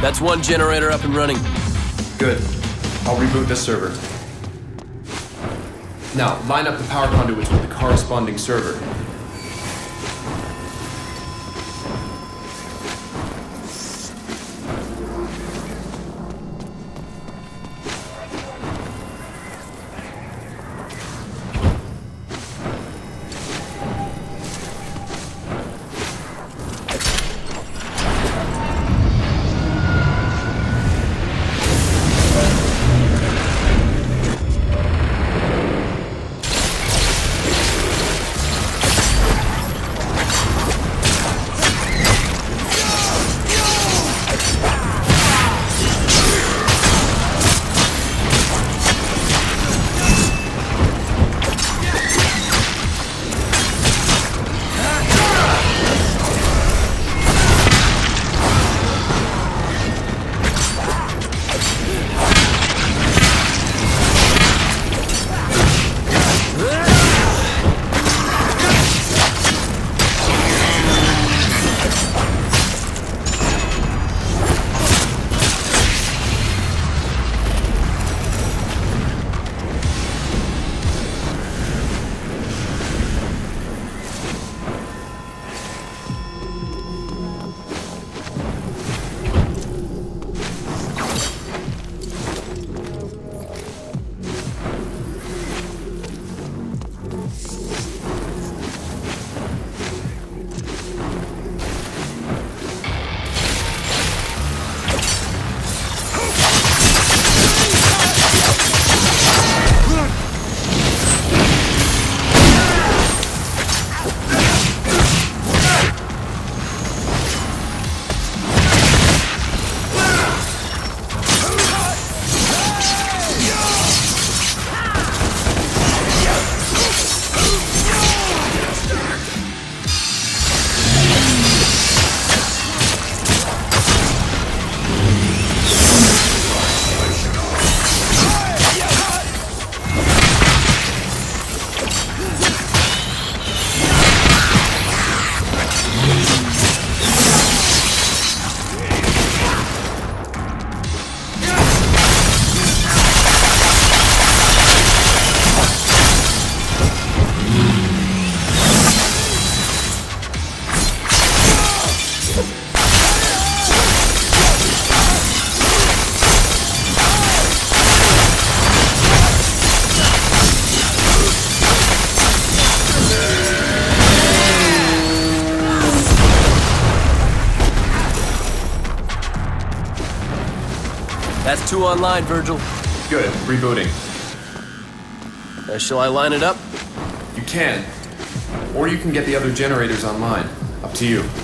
That's one generator up and running. Good. I'll reboot this server. Now, line up the power conduits with the corresponding server. That's 2 online, Virgil. Good. Rebooting. Shall I line it up? You can. Or you can get the other generators online. Up to you.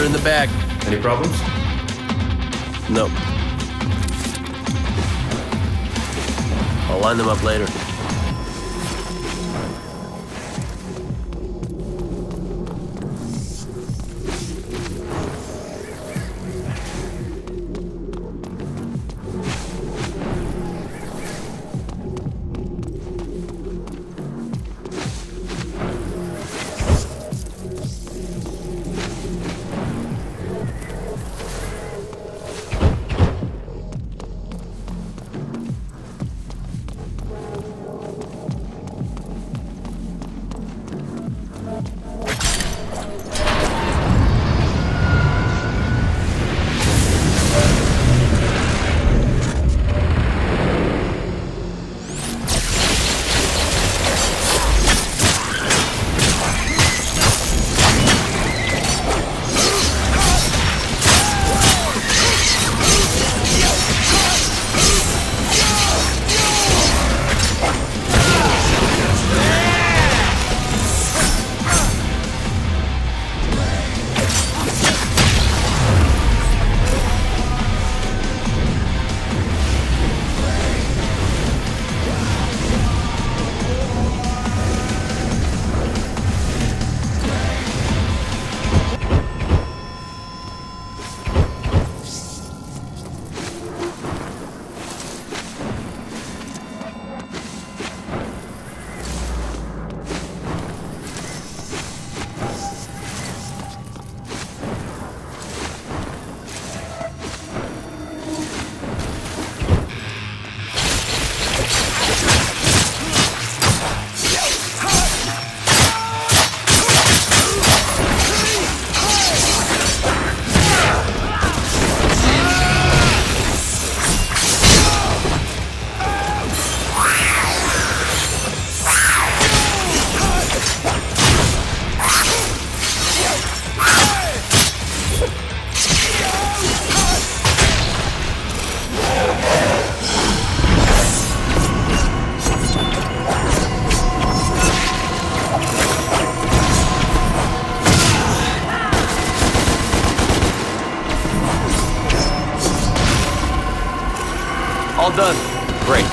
in the bag. Any problems? No. I'll line them up later. All done. Great.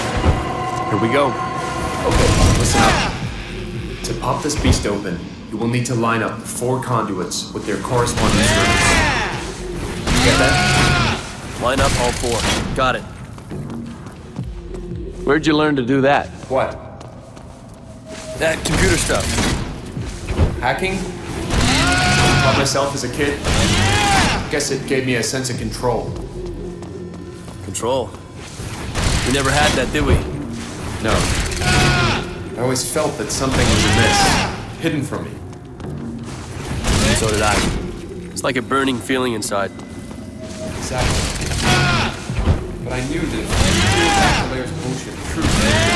Here we go. Okay, listen up. To pop this beast open, you will need to line up the 4 conduits with their corresponding servers. You get that? Line up all 4. Got it. Where'd you learn to do that? What? That computer stuff. Hacking? Taught myself as a kid. Guess it gave me a sense of control. Control. We never had that, did we? No. I always felt that something was amiss, hidden from me. So did I. It's like a burning feeling inside. Exactly. But I knew that if I could peel back the layers of bullshit, truth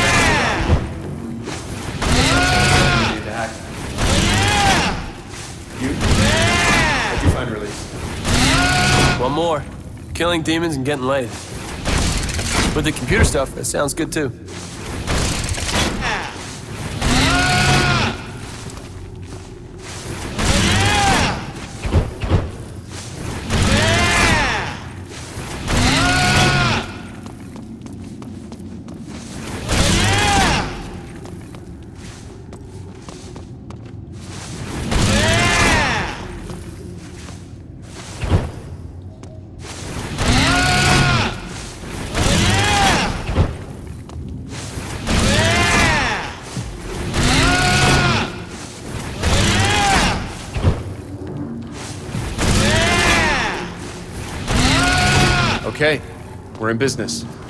I needed to hack. You? How'd you find release? One more. Killing demons and getting laid. With the computer stuff, that sounds good too. Okay, we're in business.